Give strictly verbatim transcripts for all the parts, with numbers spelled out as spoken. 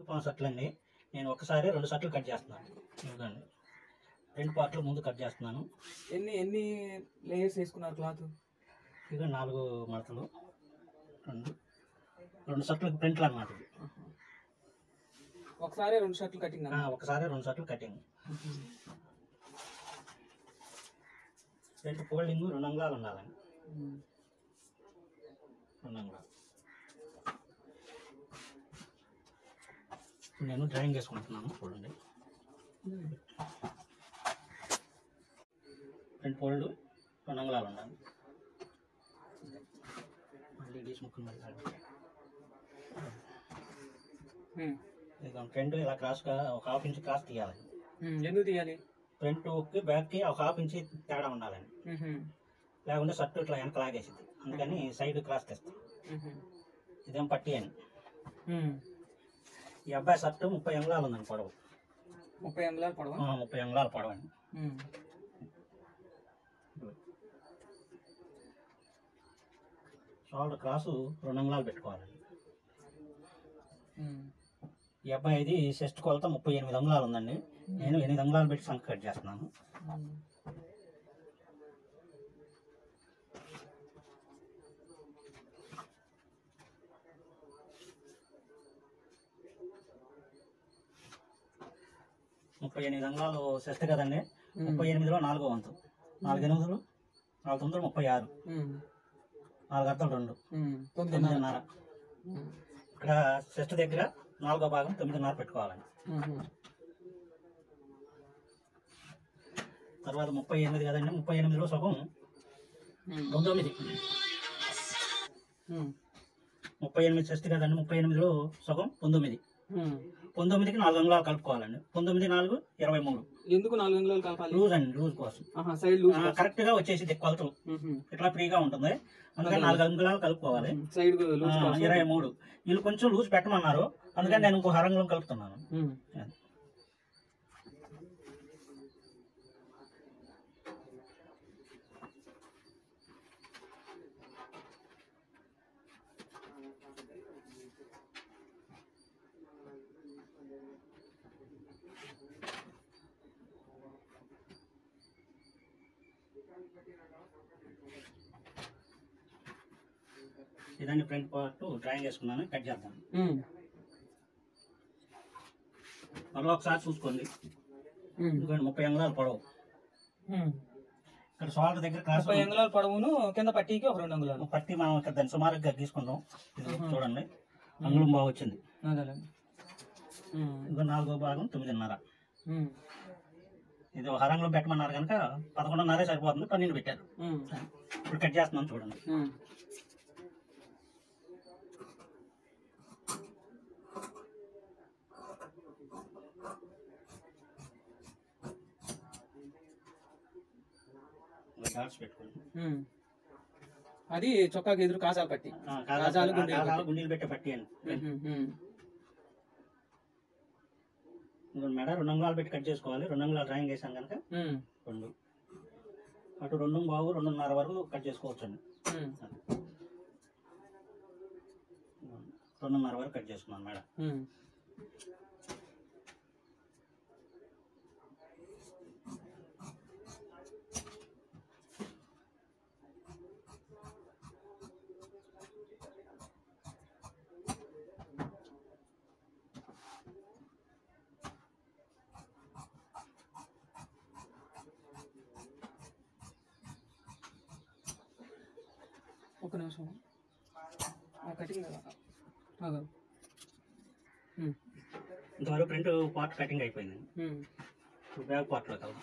పాము షర్ట్లండి. నేను ఒకసారి రెండు షర్ట్లు కట్ చేస్తున్నాను. ఇదిగోండి రెండు పార్ట్లు ముందు కట్ చేస్తున్నాను. ఎన్ని ఎన్ని లేయర్స్ వేసుకున్నారు క్లాత్? ఇదిగో నాలుగు మడతలు, రెండు రెండు షర్ట్లకు ప్రింట్లు అన్నమాట. ఒకసారి రెండు షర్ట్లు కటింగ్? ఒకసారి రెండు షర్ట్లు కటింగ్. ఫ్రంట్ ఫోల్డింగ్ రెండు అంగుళాలు ఉండాలండి. రెండు అంగుళాలు. నేను డ్రాయింగ్ వేసుకుంటున్నాను చూడండి. ఫ్రంట్ ఫోల్డ్ రెండు అంగుళాలు ఉండాలి. మళ్ళీ డీస్ ముక్కలు మరి ఫ్రంట్ ఇలా క్రాస్గా ఒక హాఫ్ ఇంచ్ క్రాస్ తీయాలి. ఎందుకు తీయాలి? ఫ్రంట్కి బ్యాక్కి ఒక హాఫ్ ఇంచ్ తేడా ఉండాలండి. లేకుంటే షర్ట్ ఇట్లా వెనక లాగేసింది, అందుకని సైడ్ క్రాస్ తెస్తాం. ఇదేం పట్టి అని. ఈ అబ్బాయి షర్ట్ ముప్పై అంగుళాలు ఉందండి పొడవు. ముప్పై అంగుళాలు పొడవు? ముప్పై అంగుళాలు పొడవు అండి. షోల్డర్ క్రాసు రెండు అంగుళాలు పెట్టుకోవాలండి. ఈ అబ్బాయిది చెస్ట్ కొలత ముప్పై ఎనిమిది అంగుళాలు ఉందండి. నేను ఎనిమిది అంగుళాలు పెట్టి సంఖ్య కట్ చేస్తున్నాను. ముప్పై ఎనిమిది అంగుళాలు చెస్ట్ కదండి. ముప్పై ఎనిమిదిలో నాలుగో వంతు, నాలుగు ఎనిమిదిలు నాలుగు తొమ్మిదిలో ముప్పై ఆరు, నాలుగు అర్థలు రెండు, తొమ్మిదిన్నర. ఇక్కడ చెస్ట్ దగ్గర నాలుగో భాగం తొమ్మిదిన్నర పెట్టుకోవాలండి. తర్వాత ముప్పై ఎనిమిది కదండి, ముప్పై ఎనిమిదిలో సగం పంతొమ్మిది. ముప్పై ఎనిమిది చెస్ట్ కదండి, ముప్పై ఎనిమిదిలో సగం పంతొమ్మిది. పంతొమ్మిదికి నాలుగు అంగుళాలు కలుపుకోవాలండి. పంతొమ్మిది నాలుగు ఇరవై మూడు. ఎందుకు నాలుగు అంగుళాలు కలపాలి? లూజ్ అండి, లూజ్ కోసం. సైడ్ లూజ్ కరెక్ట్ గా వచ్చేసి కొలతలు ఇట్లా ఫ్రీగా ఉంటుంది, అందుకని నాలుగు అంగుళాలు కలుపుకోవాలి. సైడ్ ఇరవై మూడు. వీళ్ళు కొంచెం లూజ్ పెట్టమన్నారు, అందుకని నేను ఇంకో అరంగుళం కలుపుతున్నాను. ఇదాన్ని ఫ్రంట్ పార్ట్ డ్రాయింగ్ వేసుకున్నాను, కట్ చేద్దాం. మళ్ళీ ఒకసారి చూసుకోండి. ఎందుకంటే ముప్పై అంగుళాలు పొడవు. ఇక్కడ షోల్డర్ దగ్గర క్రాస్ ముప్పై అంగుళాలు పొడవును, కింద పట్టీకి ఒక రెండు అంగుళాలు పట్టి మనం ఇక్కడ దాన్ని సుమారుగా తీసుకుందాం. చూడండి అంగుళం బాగా వచ్చింది. ఇంకా నాలుగో భాగం తొమ్మిదిన్నర. ఇది ఒక అరంగుళం పెట్టమన్నారు కనుక పదకొండున్నరే సరిపోతుంది, పన్నెండు పెట్టారు. ఇప్పుడు కట్ చేస్తున్నాను చూడండి. అది చొక్కాకి ఎదురు కాజాలు పట్టి, గుండీలు పెట్టే పట్టి అని. మెడ రెండు అంగుళాలు పెట్టి కట్ చేసుకోవాలి. రెండు అంగుళాలు డ్రాయింగ్ వేసాం కనుక రెండు, అటు రెండు బాగు రెండున్నర వరకు కట్ చేసుకోవచ్చు అండి. రెండున్నర వరకు కట్ చేసుకున్నాను మేడం. ఒక నిమిషం కటింగ్ ఇంతవరకు ఫ్రంట్ పార్ట్ కటింగ్ అయిపోయింది. బ్యాక్ పార్ట్లో కదా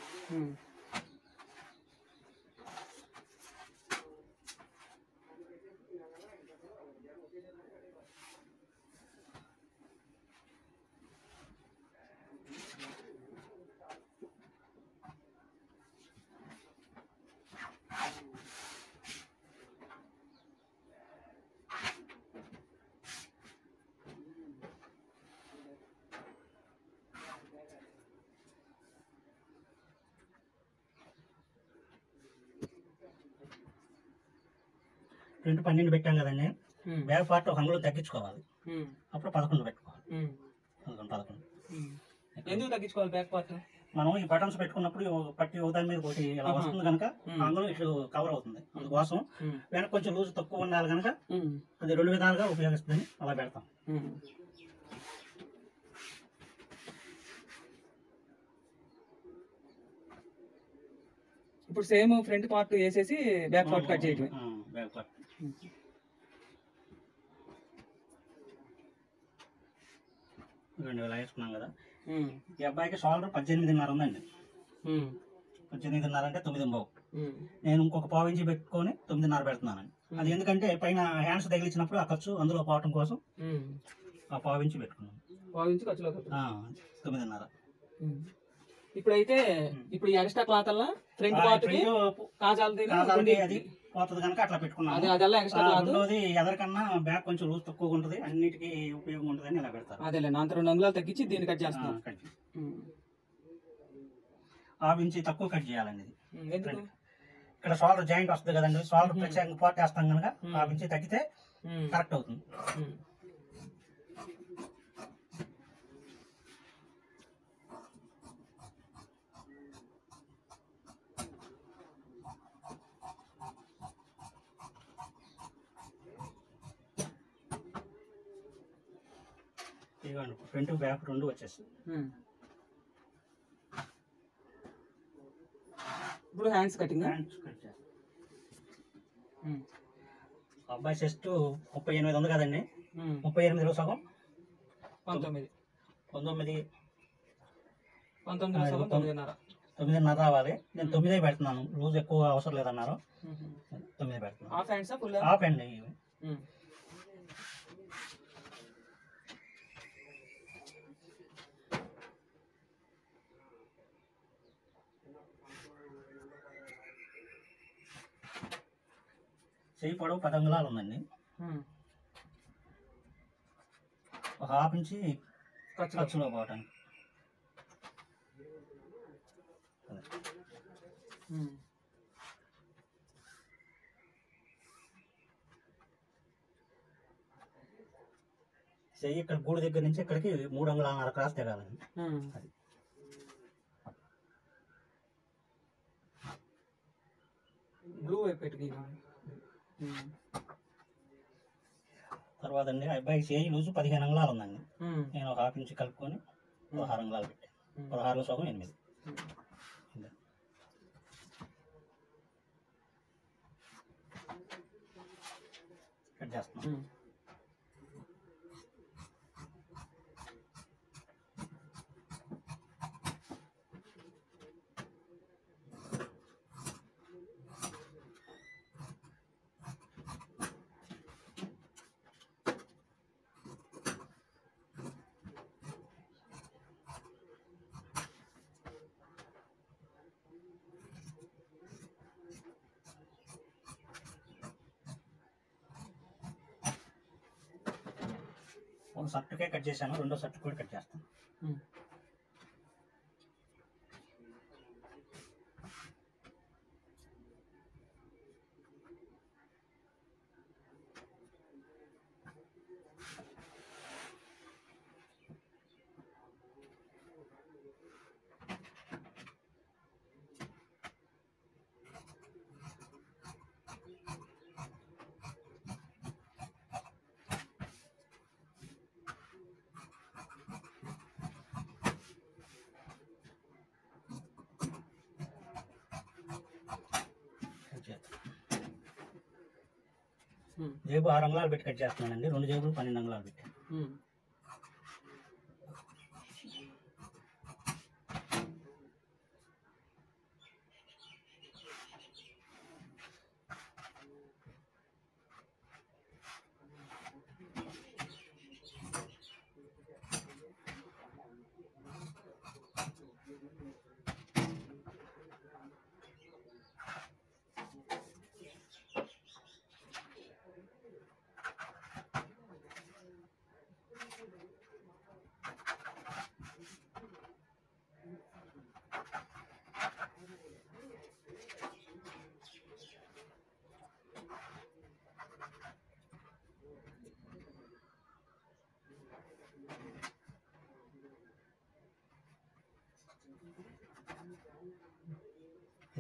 ఫ్రంట్ పన్నెండు పెట్టాం కదండి, బ్యాక్ పార్ట్ ఒక అంగుళం తగ్గించుకోవాలి. అప్పుడు పదకొండు పెట్టుకోవాలి. ఎందుకు తగ్గించుకోవాలి బ్యాక్ పార్ట్? మనం ఈ బటన్స్ పెట్టుకున్నప్పుడు ఒక పట్టి ఒకదాని మీద ఒకటి ఇలా వస్తుంది కనుక అందులో ఇటు కవర్ అవుతుంది. అందుకోసం వెనక కొంచెం లూజ్ తక్కువ ఉండాలి కనుక అది రెండు విధాలుగా ఉపయోగిస్తుంది. అలా పెడతాం. ఇప్పుడు సేమ్ ఫ్రంట్ పార్ట్ వేసేసి బ్యాక్ పార్ట్ కట్ చేయటమే. బ్యాక్ పార్ట్ రెండు వేల వేసుకున్నాం కదా. ఈ అబ్బాయికి షోల్డర్ పద్దెనిమిదిన్నర ఉందండి. పద్దెనిమిదిన్నర అంటే తొమ్మిది బావు. నేను ఇంకొక పావు ఇంచి పెట్టుకొని తొమ్మిదిన్నర పెడుతున్నానండి. అది ఎందుకంటే పైన హ్యాండ్స్ తగిలించినప్పుడు ఆ ఖర్చు అందులో పోవటం కోసం ఆ పావు ఇంచి పెట్టుకున్నాను. పావు ఇంచి ఖర్చులో తొమ్మిదిన్నర. ఇప్పుడైతే ఇప్పుడు ఈ ఎక్స్ట్రా క్లాత్ అలా ఫ్రంట్ పార్ట్ కి కాజాలది కాజాలది అది పోతుంది కనుక అట్లా పెట్టుకున్నాను. అది అదల్లా ఎక్స్ట్రా క్లాత్. రెండోది ఎదరికన్నా బ్యాక్ కొంచెం లూజ్ తక్కువగా ఉంటుంది, అన్నిటికీ ఉపయోగం ఉంటుంది అని ఇలా పెడతారు. అదేలే అంత రెండు అంగుళాలు తగ్గించి దీన్ని కట్ చేస్తాను. హాఫ్ ఇంచి తక్కువ కట్ చేయాలండి. ఇది ఇక్కడ షోల్డర్ జాయింట్ వస్తుంది కదండి, షోల్డర్ ప్రత్యేకంగా పార్ట్ వేస్తాం కనుక హాఫ్ ఇంచి తగ్గితే కరెక్ట్ అవుతుంది. ఇదిగోండి ఫ్రంట్ బ్యాక్ రెండు వచ్చేసి. ఇప్పుడు హ్యాండ్స్ కటింగ్. హ్యాండ్స్ కట్ చేస్తాం. అబ్బాయి చెస్ట్ ముప్పై ఎనిమిది ఉంది కదండి. ముప్పై ఎనిమిదిలో సగం పంతొమ్మిది పంతొమ్మిది పంతొమ్మిది సగం తొమ్మిదిన్నర తొమ్మిదిన్నర రావాలి. నేను తొమ్మిదే పెడుతున్నాను, లూజ్ ఎక్కువ అవసరం లేదన్నారు. తొమ్మిది పెడుతున్నాను. హాఫ్ హ్యాండ్స్ ఫుల్ హాఫ్ అండి. చెయ్యి పొడవు పది అంగుళాలు ఉందండి. ఒక హాఫ్ ఇంచి ఖర్చులో పోవటానికి. చెయ్యి ఇక్కడ గూడు దగ్గర నుంచి ఇక్కడికి మూడు అంగుళాలన్నర క్రాస్ తెగాలండి. అది బ్లూ వైపు పెట్టుకు. తర్వాత అండి అబ్బాయి చేయి లూజు పదిహేను అంగుళాలు ఉందండి. నేను ఒక హాఫ్ ఇంచు కలుపుకొని పదహారు అంగుళాలు పెట్టాను. పదహారులో సగం ఎనిమిది కట్ చేస్తున్నాను. ఒక షర్ట్కే కట్ చేశాను, రెండో షర్ట్ కూడా కట్ చేస్తాను. జేబు ఆరు అంగుళాలు పెట్టి కట్ చేస్తున్నానండి. రెండు జేబులు పన్నెండు అంగుళాలు పెట్టి.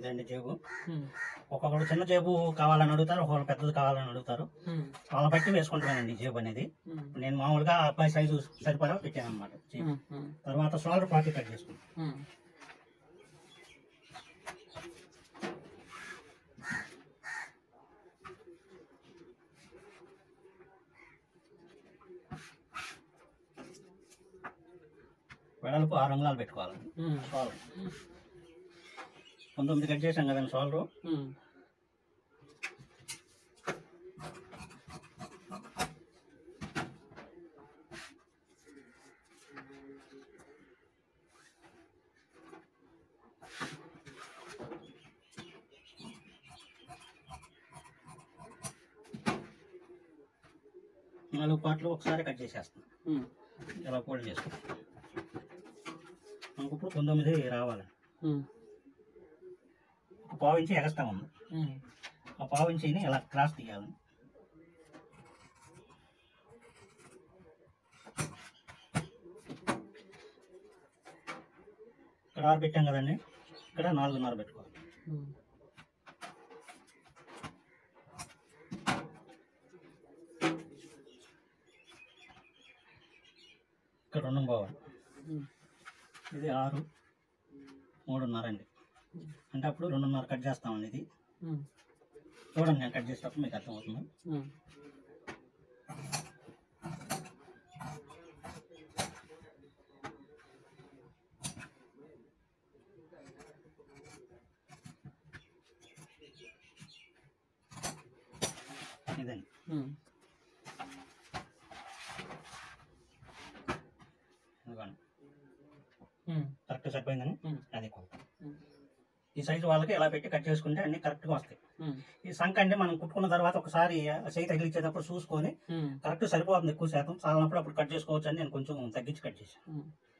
ఇదండి జేబు. ఒక్కొక్కరు చిన్న జేబు కావాలని అడుగుతారు, ఒక్కొక్కరు పెద్దది కావాలని అడుగుతారు. వాళ్ళ బట్టి వేసుకుంటానండి జేబు అనేది. నేను మామూలుగా అబ్బాయి సైజు సరిపడా పెట్టాను అనమాట జేబు. తర్వాత షోల్డర్ పార్టీ కట్ చేసుకుంటాను. వెడల్పు ఆరు అంగుళాలు పెట్టుకోవాలండి షోల్డర్. పంతొమ్మిది కట్ చేసాం కదండి షోల్డరు. నాలుగు పార్ట్లు ఒకసారి కట్ చేసేస్తాం. ఇలా ఫోల్డ్ చేసుకుంటాం. మనకు ఇప్పుడు పంతొమ్మిది రావాలి. ఒక పావు ఇంచి ఎగస్తా ఉంది. ఆ పావు ఇంచిని ఇలా క్రాస్ తీయాలి. ఇక్కడ ఆరు పెట్టాం కదండి, ఇక్కడ నాలుగున్నర పెట్టుకోవాలి. ఇక్కడ రెండు పోవాలి. ఇది ఆరు మూడున్నర అండి. అంటే అప్పుడు రెండున్నర కట్ చేస్తామండి. ఇది చూడండి, నేను కట్ చేసేటప్పుడు మీకు అర్థమవుతుంది. ఇదండి కరెక్ట్ సరిపోయిందని అది కొలత. ఈ సైజు వాళ్ళకి ఎలా పెట్టి కట్ చేసుకుంటే అన్ని కరెక్ట్గా వస్తాయి. ఈ సంఖ అంటే మనం కుట్టుకున్న తర్వాత ఒకసారి చేయి తగిలిచ్చేటప్పుడు చూసుకొని కరెక్ట్ సరిపోతుంది. ఎక్కువ శాతం చాలనప్పుడు అప్పుడు కట్ చేసుకోవచ్చు అని నేను కొంచెం తగ్గించి కట్ చేశాను.